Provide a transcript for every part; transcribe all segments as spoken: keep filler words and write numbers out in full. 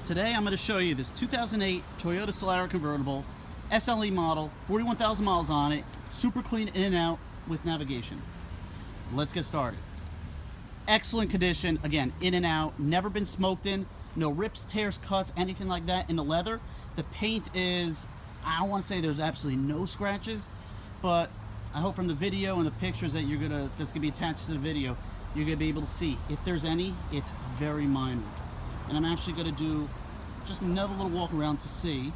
Today I'm going to show you this two thousand eight Toyota Solara convertible, S L E model, forty-one thousand miles on it, super clean in and out with navigation. Let's get started. Excellent condition, again, in and out, never been smoked in, no rips, tears, cuts, anything like that in the leather. The paint is, I don't want to say there's absolutely no scratches, but I hope from the video and the pictures that you're gonna, that's gonna be attached to the video, you're gonna be able to see. If there's any, it's very minor. And I'm actually gonna do just another little walk around to see.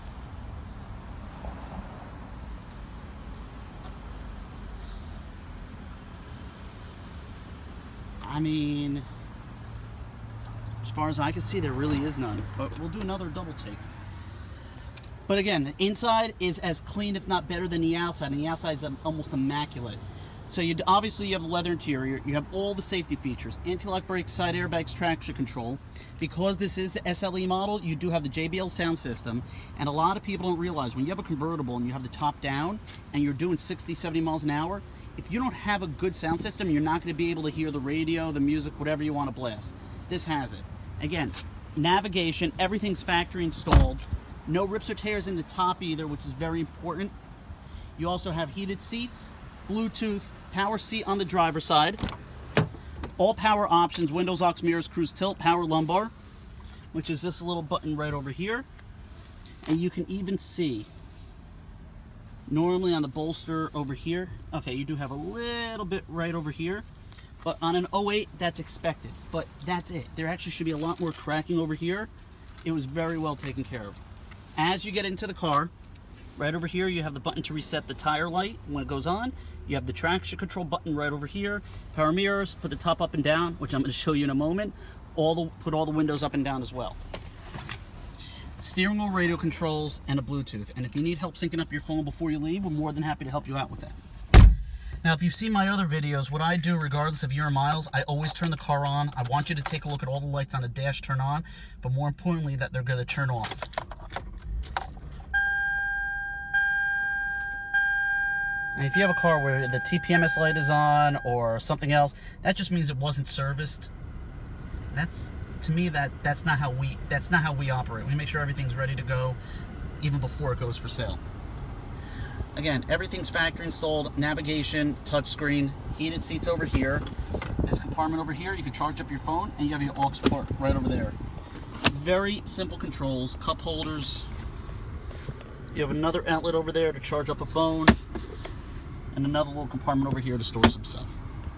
I mean, as far as I can see, there really is none, but we'll do another double take. But again, the inside is as clean, if not better, than the outside, and the outside is almost immaculate. So you obviously you have the leather interior, you have all the safety features, anti-lock brakes, side airbags, traction control. Because this is the S L E model, you do have the J B L Sound System, and a lot of people don't realize when you have a convertible and you have the top down and you're doing sixty, seventy miles an hour, if you don't have a good sound system, you're not going to be able to hear the radio, the music, whatever you want to blast. This has it. Again, navigation, everything's factory installed. No rips or tears in the top either, which is very important. You also have heated seats, Bluetooth, power seat on the driver's side, all power options, windows, aux, mirrors, cruise tilt, power lumbar, which is this little button right over here. And you can even see, normally on the bolster over here, okay, you do have a little bit right over here, but on an oh eight, that's expected, but that's it. There actually should be a lot more cracking over here. It was very well taken care of. As you get into the car, right over here, you have the button to reset the tire light when it goes on. You have the traction control button right over here. Power mirrors, put the top up and down, which I'm going to show you in a moment. All the, put all the windows up and down as well. Steering wheel radio controls and a Bluetooth. And if you need help syncing up your phone before you leave, we're more than happy to help you out with that. Now, if you've seen my other videos, what I do, regardless of year or miles, I always turn the car on. I want you to take a look at all the lights on the dash turn on, but more importantly, that they're going to turn off. And if you have a car where the T P M S light is on or something else, that just means it wasn't serviced. That's, to me, that that's not how we that's not how we operate. We make sure everything's ready to go even before it goes for sale. Again, everything's factory installed, navigation, touchscreen, heated seats over here. This compartment over here, you can charge up your phone, and you have your aux port right over there. Very simple controls, cup holders. You have another outlet over there to charge up a phone, and another little compartment over here to store some stuff.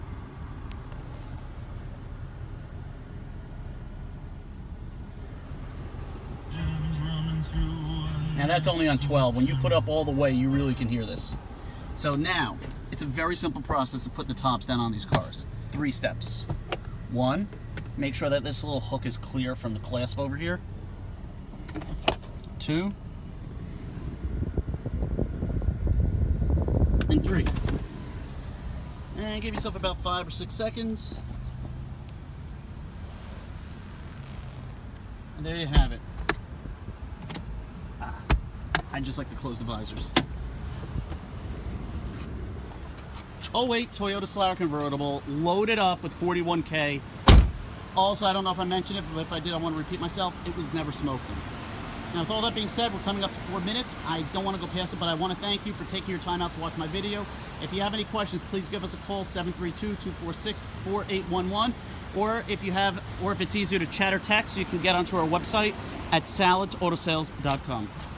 Now that's only on twelve. When you put up all the way, you really can hear this. So now, it's a very simple process to put the tops down on these cars. Three steps. One, make sure that this little hook is clear from the clasp over here. Two, and three. And give yourself about five or six seconds. And there you have it. Ah, I just like to close the visors. oh eight Toyota Solara convertible, loaded up with forty-one K. Also, I don't know if I mentioned it, but if I did, I want to repeat myself. It was never smoked in. Now, with all that being said, we're coming up to four minutes. I don't want to go past it, but I want to thank you for taking your time out to watch my video. If you have any questions, please give us a call, seven three two, two four six, four eight one one. Or if you have, or if it's easier to chat or text, you can get onto our website at salit auto sales dot com.